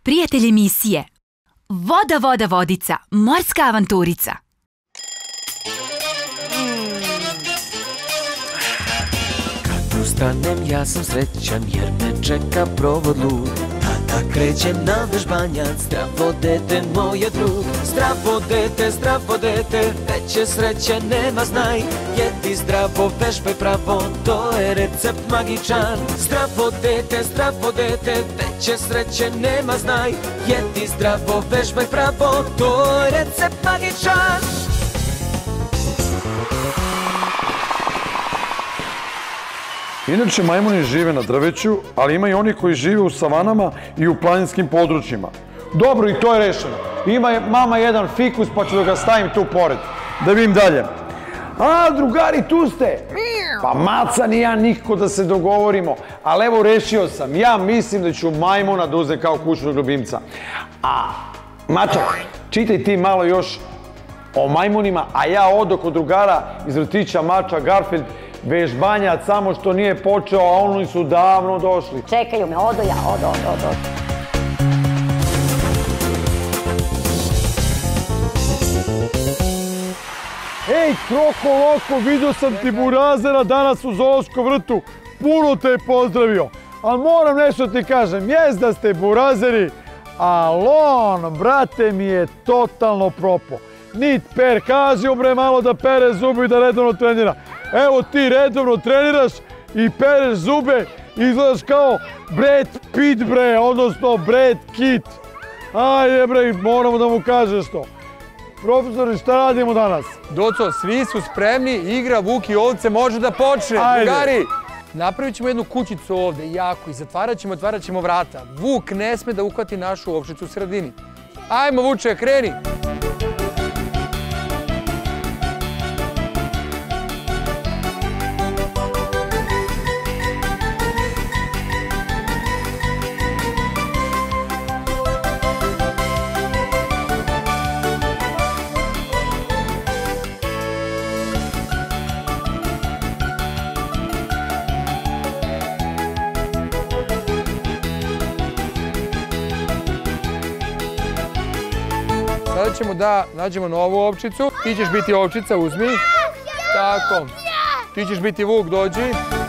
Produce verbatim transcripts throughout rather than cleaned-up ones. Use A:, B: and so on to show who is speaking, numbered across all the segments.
A: Prijatelj emisije Voda, voda, vodica, morska avanturica.
B: Kad ustanem ja sam srećan jer me čeka provod lud. Tada krećem na vežbanjac, zdravo dete moje drug. Zdravo dete, zdravo dete, veće sreće nema znaj. Jedi zdravo, vežbaj pravo, to je recept magičan. Zdravo dete, zdravo dete, veće sreće nema znaj. Jedi zdravo, vežbaj pravo, to je recept magičan.
C: Inače, majmuni žive na drveću, ali ima i oni koji žive u savanama i u planinskim područjima. Dobro, i to je rešeno. Ima mama jedan fikus, pa ću da ga stavim tu pored. Da vidim dalje. A, drugari, tu ste! Pa maca ni ja nikako da se dogovorimo, ali evo rešio sam. Ja mislim da ću majmuna da uzem kao kućnog ljubimca. A, mačak, čitaj ti malo još o majmunima, a ja odo kod drugara iz vrtića Mača Garfield, vežbanjac, samo što nije počeo, a oni su davno došli.
D: Čekaju me, odo ja, odo, odo, odo.
C: Ej, Kroko Loko, vidio sam ti burazera danas u zoološkom vrtu. Puno te je pozdravio. Ali moram nešto ti kažem, jes da ste burazeri, ali on, brate, mi je totalno propo. Nit per, kaži bre malo da pere zube i da redovno trenira. Evo ti redovno treniraš i pereš zube i izgledaš kao Brad Pitt, bre, odnosno Brad Kit. Ajde, bre, moramo da mu kažeš to. Profesori, šta radimo danas?
E: Doco, svi su spremni, igra Vuk i ovce može da počne. Drugari, napravit ćemo jednu kućicu ovde, jako, i zatvarat ćemo, otvarat ćemo vrata. Vuk ne sme da uhvati našu ovčicu u sredini. Ajmo, Vuče, kreni! Sada ćemo da nađemo novu ovčicu. Ti ćeš biti ovčica, uzmi. Tako. Ti ćeš biti Vuk, dođi.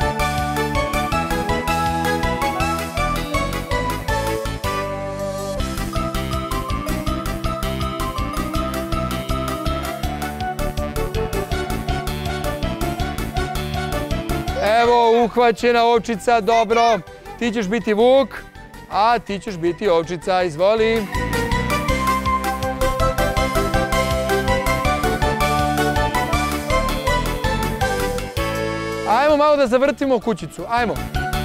E: Evo, uhvaćena ovčica, dobro. Ti ćeš biti Vuk, a ti ćeš biti ovčica, izvoli. Ajmo malo da zavrtimo kućicu, ajmo.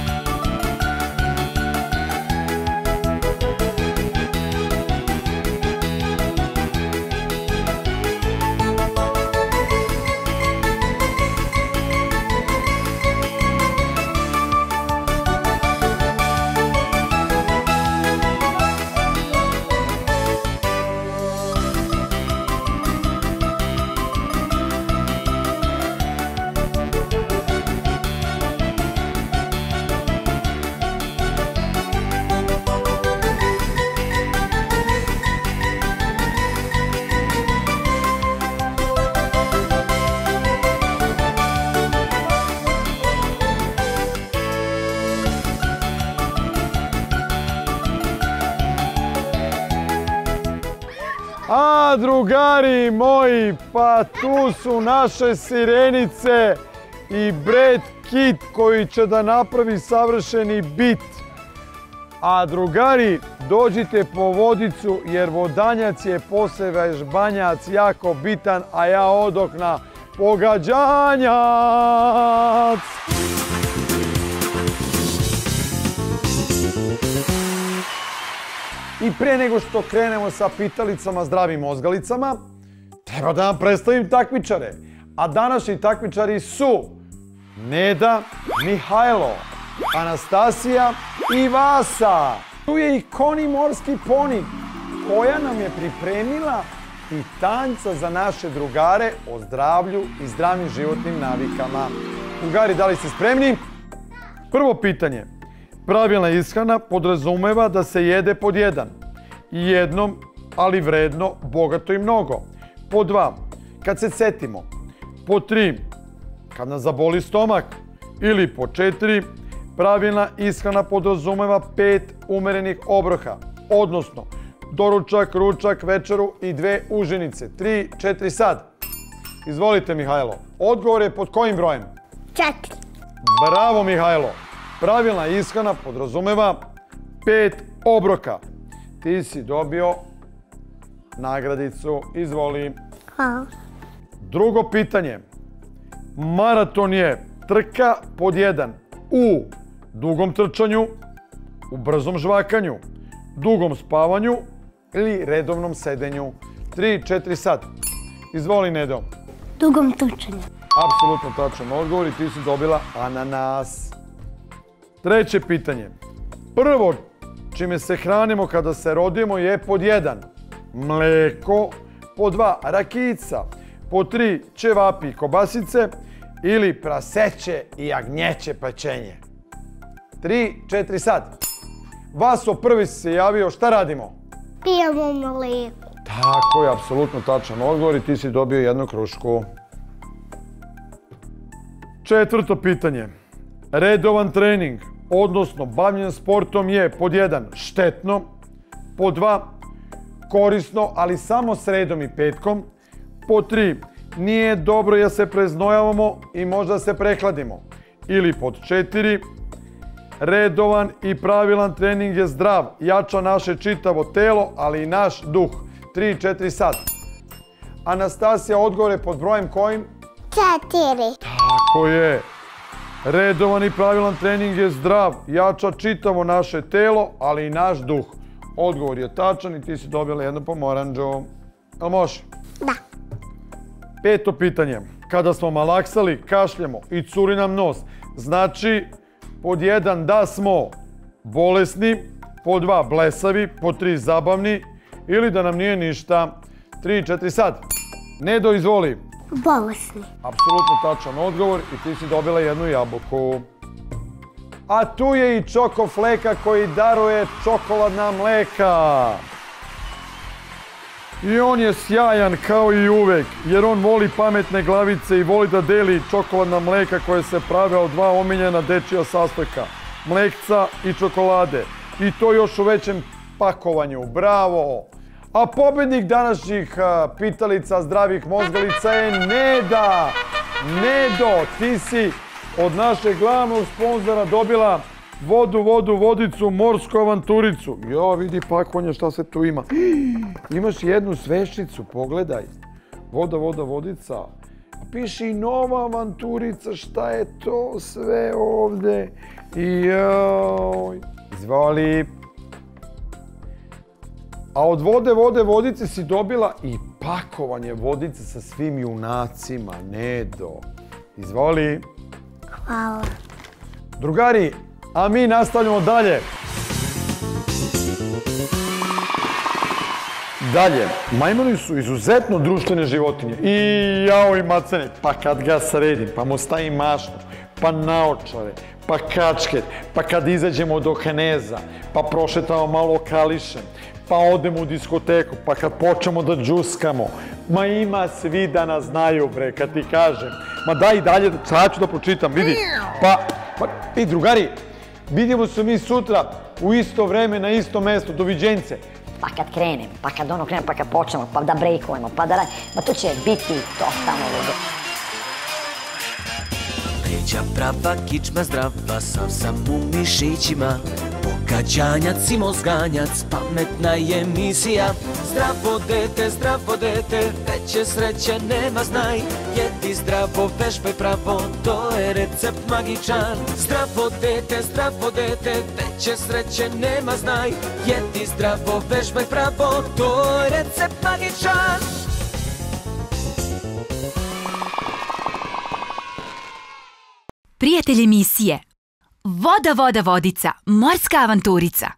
C: A, drugari moji, pa tu su naše sirenice i Brad Kit koji će da napravi savršeni bit. A drugari, dođite po vodicu jer vodanjac je posle vežbanjac jako bitan, a ja odok na pogađanjac. I pre nego što krenemo sa pitalicama, zdravim mozgalicama, treba da vam predstavim takmičare. A današnji takmičari su Neda, Mihajlo, Anastasija i Vasa. Tu je i Koni Morski Poni, koja nam je pripremila pitanjca za naše drugare o zdravlju i zdravim životnim navikama. Drugari, da li ste spremni? Prvo pitanje. Pravilna ishrana podrazumeva da se jede pod jedan. Jednom, ali vredno, bogato i mnogo. Pod dva, kad se setimo. Pod tri, kad nas zaboli stomak. Ili pod četiri, pravilna ishrana podrazumeva pet umerenih obroka. Odnosno, doručak, ručak, večeru i dve užinice. Tri, četiri sad. Izvolite, Mihajlo. Odgovor je pod kojim brojem?
D: Četiri.
C: Bravo, Mihajlo. Pravilna ishrana podrazumeva pet obroka. Ti si dobio nagradicu. Izvoli.
D: Hvala.
C: Drugo pitanje. Maraton je trka pod jedan u dugom trčanju, u brzom žvakanju, dugom spavanju ili redovnom sedenju. Tri, četiri sad. Izvoli, Nedo.
D: Dugom trčanju.
C: Apsolutno tačan odgovor i ti si dobila ananas. Treće pitanje. Prvo čime se hranimo kada se rodimo je pod jedan mleko, pod dva rakijica, pod tri ćevapi i kobasice ili praseće i jagnjeće pečenje. Tri, četiri sad. Vaso, prvi si se javio, šta radimo?
D: Pijemo mleko.
C: Tako je, apsolutno tačan odgovor i ti si dobio jednu krušku. Četvrto pitanje. Redovan trening, odnosno bavljenje sportom je pod jedan štetno, pod dva korisno, ali samo sredom i petkom, pod tri nije dobro jer se preznojavamo i možda se prehladimo, ili pod četiri redovan i pravilan trening je zdrav, jača naše čitavo telo, ali i naš duh. Tri, četiri sad. Anastasija, odgovor je pod brojem kojim?
D: Četiri.
C: Tako je. Redovan i pravilan trening je zdrav, jača čitavo naše telo, ali i naš duh. Odgovor je tačan i ti si dobila jednu pomoranđu. Jel može?
D: Da.
C: Peto pitanje. Kada smo malaksali, kašljemo i curi nam nos, znači pod jedan da smo bolesni, pod dva blesavi, pod tri zabavni ili da nam nije ništa. Tri, četiri sad. Nedo, izvoli.
D: Bolesni.
C: Apsolutno tačan odgovor i ti si dobila jednu jabuku. A tu je i Čokofleka koji daruje čokoladna mleka. I on je sjajan kao i uvek, jer on voli pametne glavice i voli da deli čokoladna mleka koje se prave od dva omiljena dečija sastojka. Mlekca i čokolade. I to još u većem pakovanju. Bravo! A pobednik današnjih pitalica zdravih mozgalica je Neda. Nedo, ti si od našeg glavnog sponzora dobila vodu, vodu, vodicu, morsku avanturicu. Jo, vidi pakovanje šta se tu ima. Imaš jednu sveščicu, pogledaj. Voda, voda, vodica. Piše i nova avanturica, šta je to sve ovde. Joj. Izvoli. A od vode, vode, vodice si dobila i pakovanje vodice sa svim junacima, Nedo. Izvoli.
D: Hvala.
C: Drugari, a mi nastavljamo dalje. Dalje, majmuni su izuzetno društvene životinje. I jao i macane, pa kad ga sredim, pa mu stavim mašnu, pa naočare, pa kačket, pa kad izađemo do Kneza, pa prošetamo malo Kališem, pa odemo u diskoteku, pa kad počnemo da džuskamo. Ma ima svi da nas znaju, bre, kad ti kažem. Ma daj dalje, sad ću da pročitam, vidi. Pa, pa, i drugari, vidimo se mi sutra u isto vreme na isto mesto. Doviđence.
F: Pa kad krenem, pa kad ono krenem, pa kad počnemo, pa da brejkujemo, pa da radimo, ma to će biti totalno ludo.
B: Leđa prava, kičma zdrava, sam sam u mišićima. Pokađanjac i mozganjac, pametna je emisija. Zdravo dete, zdravo dete, veće sreće nema znaj. Jedi zdravo, vežbaj pravo, to je recept magičan. Zdravo dete, zdravo dete, veće sreće nema znaj. Jedi zdravo, vežbaj pravo, to je recept magičan.
A: Prijatelj emisije Voda, voda, vodica, morska avanturica.